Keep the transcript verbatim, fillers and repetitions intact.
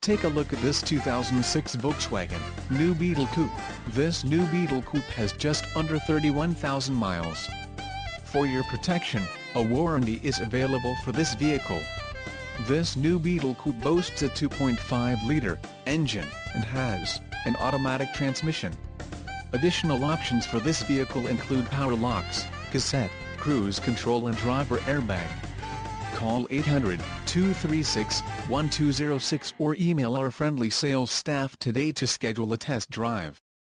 take a look at this two thousand six Volkswagen New Beetle Coupe. This New Beetle Coupe has just under thirty-one thousand miles. For your protection, a warranty is available for this vehicle. This New Beetle Coupe boasts a two point five liter engine and has an automatic transmission. Additional options for this vehicle include power locks, cassette, cruise control and driver airbag. Call eight hundred, two three six, one two zero six or email our friendly sales staff today to schedule a test drive.